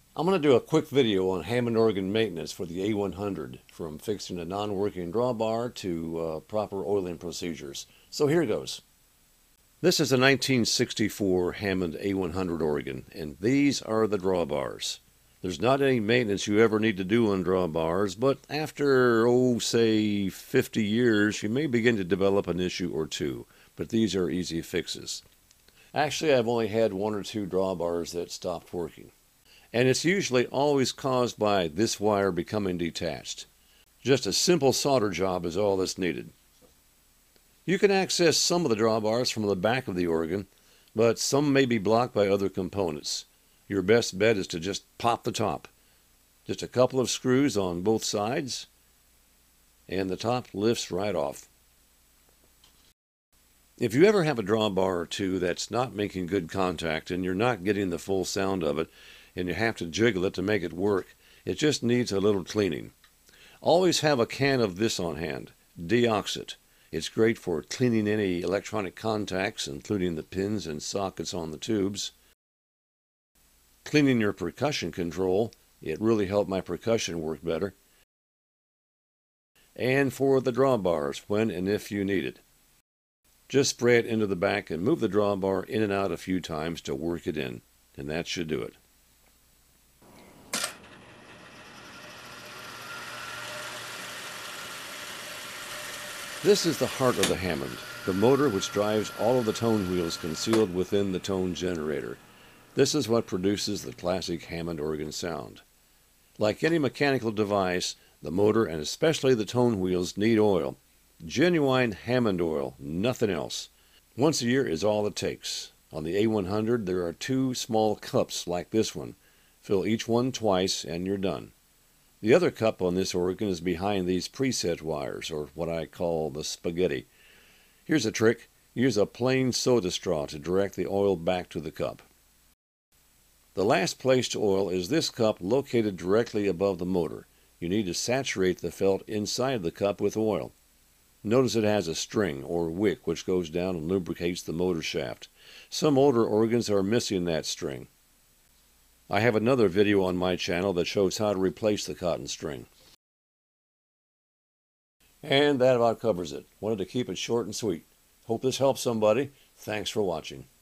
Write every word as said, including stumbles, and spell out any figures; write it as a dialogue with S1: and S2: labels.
S1: I'm going to do a quick video on Hammond organ maintenance for the A one hundred, from fixing a non-working drawbar to uh, proper oiling procedures. So here goes. This is a nineteen sixty-four Hammond A one hundred organ, and these are the drawbars. There's not any maintenance you ever need to do on drawbars, but after, oh, say fifty years, you may begin to develop an issue or two, but these are easy fixes. Actually, I've only had one or two drawbars that stopped working. And it's usually always caused by this wire becoming detached. Just a simple solder job is all that's needed. You can access some of the drawbars from the back of the organ, but some may be blocked by other components. Your best bet is to just pop the top. Just a couple of screws on both sides, and the top lifts right off. If you ever have a drawbar or two that's not making good contact and you're not getting the full sound of it, and you have to jiggle it to make it work, it just needs a little cleaning. Always have a can of this on hand, Deoxit. It's great for cleaning any electronic contacts, including the pins and sockets on the tubes. Cleaning your percussion control, it really helped my percussion work better. And for the drawbars, when and if you need it. Just spray it into the back and move the drawbar in and out a few times to work it in, and that should do it. This is the heart of the Hammond, the motor which drives all of the tone wheels concealed within the tone generator. This is what produces the classic Hammond organ sound. Like any mechanical device, the motor and especially the tone wheels need oil. Genuine Hammond oil, nothing else. Once a year is all it takes. On the A one hundred there are two small cups like this one. Fill each one twice and you're done. The other cup on this organ is behind these preset wires, or what I call the spaghetti. Here's a trick. Use a plain soda straw to direct the oil back to the cup. The last place to oil is this cup located directly above the motor. You need to saturate the felt inside the cup with oil. Notice it has a string or wick which goes down and lubricates the motor shaft. Some older organs are missing that string. I have another video on my channel that shows how to replace the cotton string. And that about covers it. Wanted to keep it short and sweet. Hope this helps somebody. Thanks for watching.